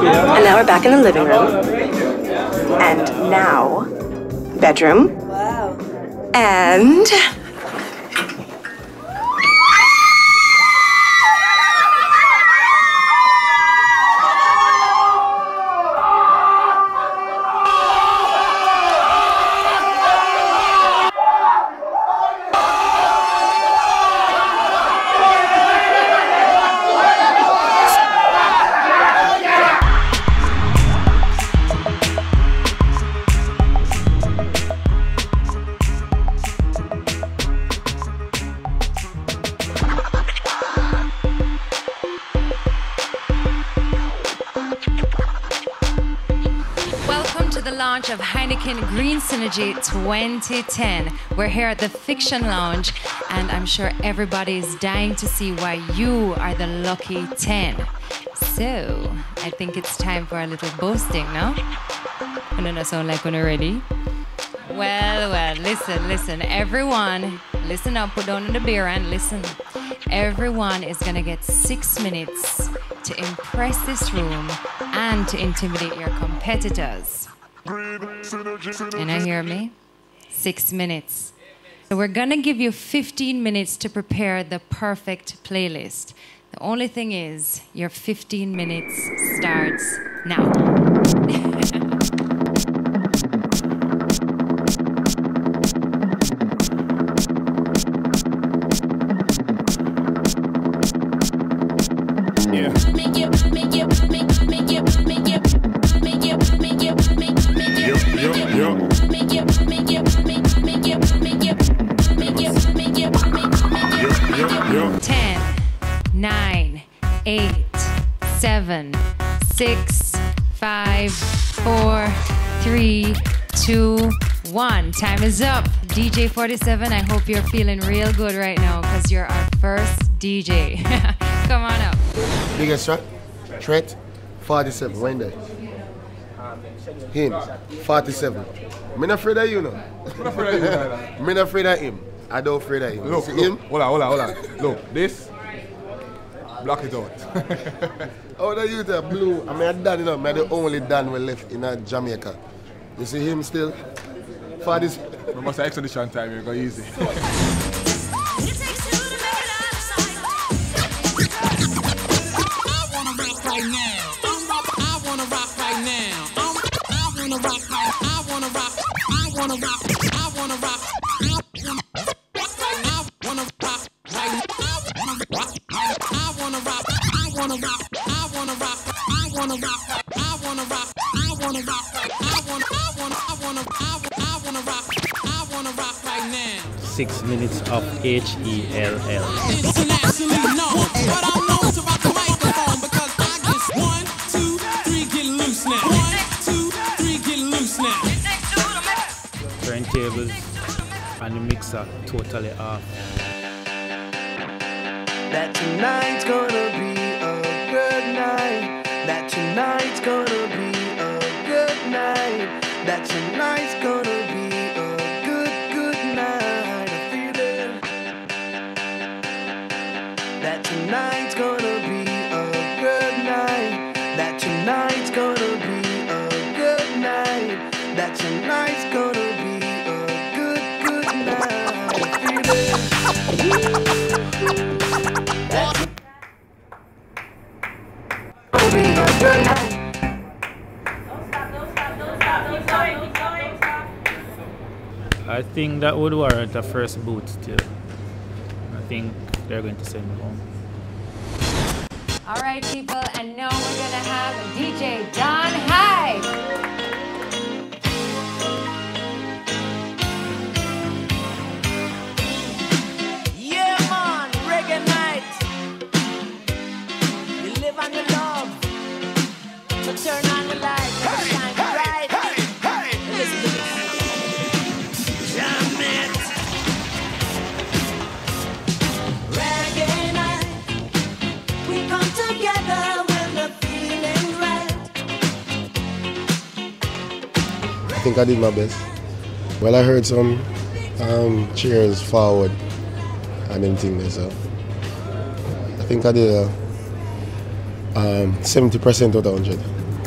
And now we're back in the living room. And now, bedroom. Wow. And... launch of Heineken Green Synergy 2010. We're here at the Fiction Lounge, and I'm sure everybody is dying to see why you are the lucky 10. So, I think it's time for a little boasting, no? I don't sound like when you're ready. Well, listen, everyone, listen up, put down the beer and listen. Everyone is gonna get 6 minutes to impress this room and to intimidate your competitors. And I hear me? 6 minutes. So we're gonna give you 15 minutes to prepare the perfect playlist. The only thing is, your 15 minutes starts now. Ten, 9, 8, 7, 6, 5, 4, 3, 2, 1. Time is up. DJ 47, I hope you're feeling real good right now because you're our first DJ. Come on up. Biggest threat, 47. When there? Him, 47. I'm not afraid of you, no. I'm not afraid of him. I don't afraid of him. Look, him? Hold on. Look, this, block it out. Oh, the youth are blue. I mean, I'm Dan, you know, I'm the only Dan we left in Jamaica. You see him still? For this. We must have extradition time, you go easy. Right now. 6 minutes of HELL. Internationally known, but I'm known to rock the microphone because I just 1, 2, 3, get loose now. 1, 2, 3, get loose now. Turntables and the mixer totally off. That tonight's gonna be a good night. That tonight's gonna be a good night. That tonight's gonna be a good night. I feel it. That tonight's gonna be a good night. That tonight's gonna be a good night. That tonight's gonna be a good night. I feel it. I think that would warrant a first boot still. I think they're going to send me home. All right, people, and now we're gonna have DJ Don Hyde. Turn on the lights and shine bright. And listen to this. Jam it. Reggae night. We come together when the feeling's right. I think I did my best. Well, I heard some cheers forward and them things, so I think I did 70% out of 100.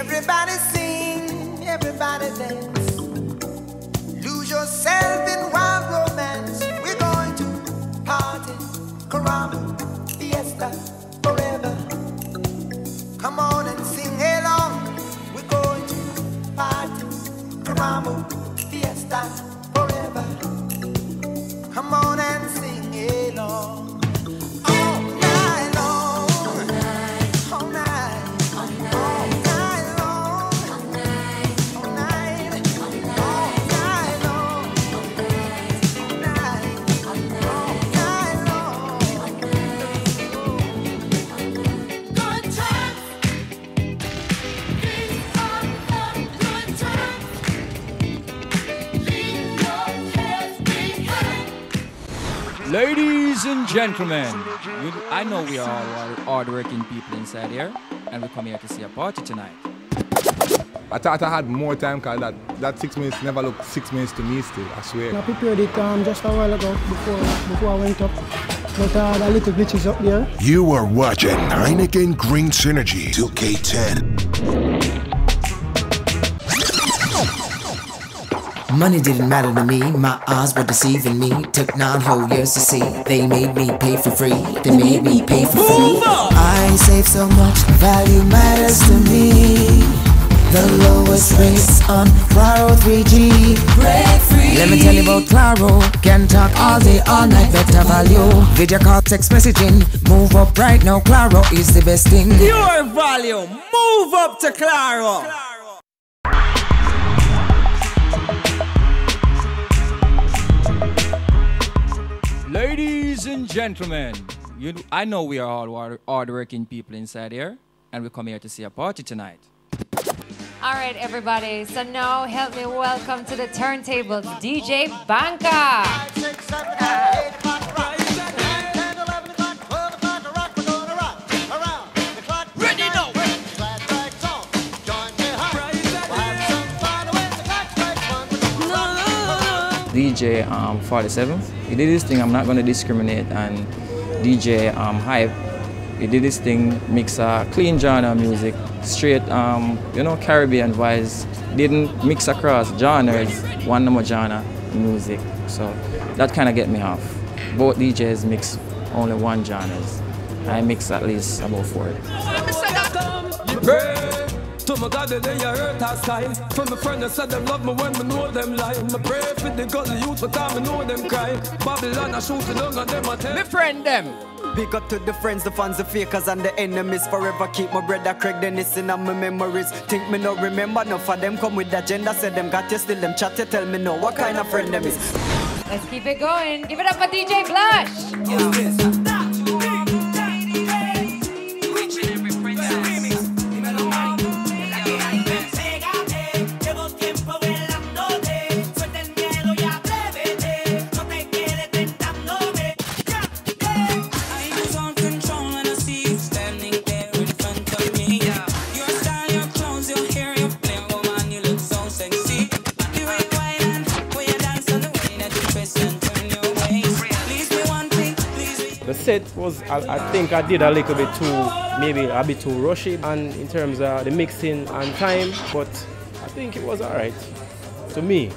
Everybody sing, everybody dance. Lose yourself in wild romance. We're going to party, caramba, fiesta, forever. Come on and sing along. We're going to party, caramba, fiesta, forever. Come on and sing along. Ladies and gentlemen, I know we are all hard-working people inside here, and we come here to see a party tonight. I thought I had more time because that 6 minutes never looked 6 minutes to me still, I swear. I prepared it just a while ago before I went up. But the little glitches up there. You are watching Heineken Green Synergy 2K10. Money didn't matter to me, my eyes were deceiving me. Took 9 whole years to see, they made me pay for free. They made me pay for free. I save so much, value matters to me. The lowest rates on Claro 3G. Break free. Let me tell you about Claro. Can talk all day, all night, better value. Video call, text messaging. Move up right now, Claro is the best thing. Your volume, move up to Claro. Ladies and gentlemen, I know we are all hard-working people inside here, and we come here to see a party tonight. All right, everybody. So now help me welcome to the turntables, DJ Banka. Ready now. DJ 47, he did this thing, I'm not going to discriminate, and DJ Hype, he did this thing, mix clean genre music, straight, Caribbean vibes, didn't mix across genres, one number genre music, so that kind of get me off. Both DJs mix only one genres. I mix at least about 4. To my God, they hurt our style. From my friend that said them love me when me know them lie. Me pray for the gully youth because me know them cry. Babylon a shooting down on them a tell. Me friend them. Big up to the friends, the fans, the fakers and the enemies. Forever keep my brother Craig Dennis in my memories. Think me no remember enough of them come with the agenda. Said them got you still them chat you tell me no what kind of friend them is. Let's keep it going. Give it up for DJ Blush. The set was, I think I did a little bit too, maybe a bit too rushy and in terms of the mixing and time, but I think it was alright to me.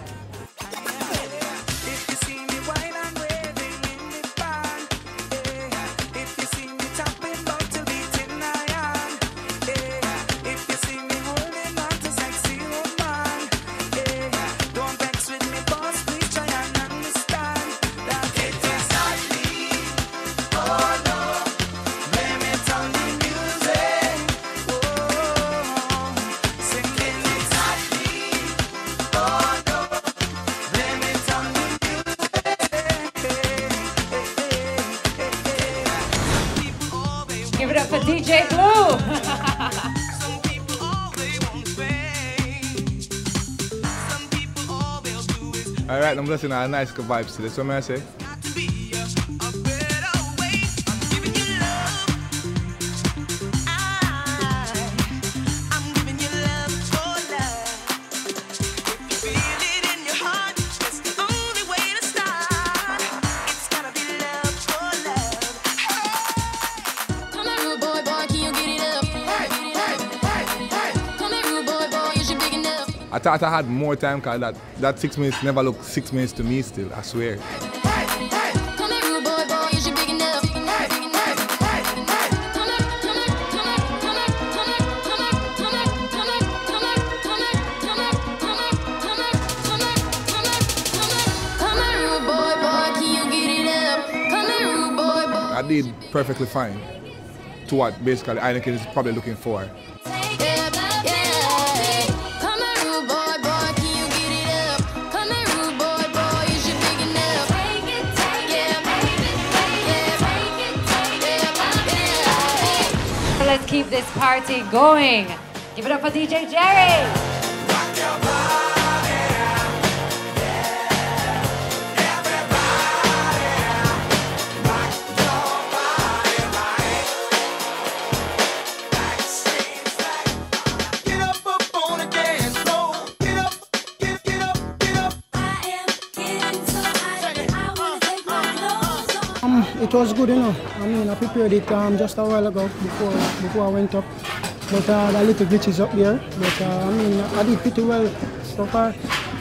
Give it up for DJ Blue. Alright, I'm listening to a nice good vibes to this. What may I say? Come here, rude boy, can you get it up? Come here, rude I thought I had more time because that 6 minutes never looked 6 minutes to me still, I swear. I did perfectly fine to what basically Heineken is probably looking for. Let's keep this party going. Give it up for DJ Jerry. It was good, you know. I mean, I prepared it just a while ago before I went up. But the little glitches up there. But I mean, I did pretty well so far.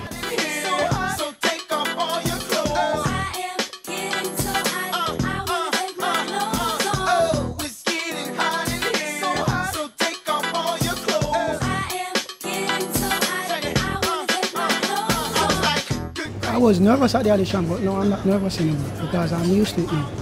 I was nervous at the audition, but no, I'm not nervous anymore because I'm used to it now.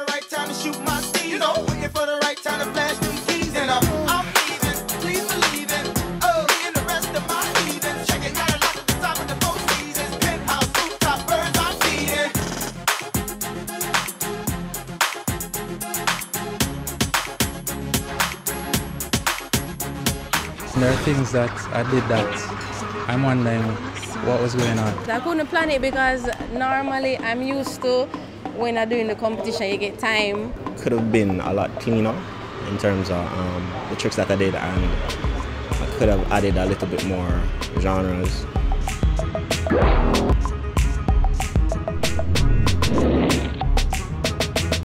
There are things that I did that I'm wondering what was going on. I couldn't plan it because normally I'm used to when I'm doing the competition, you get time. Could have been a lot cleaner in terms of the tricks that I did, and I could have added a little bit more genres.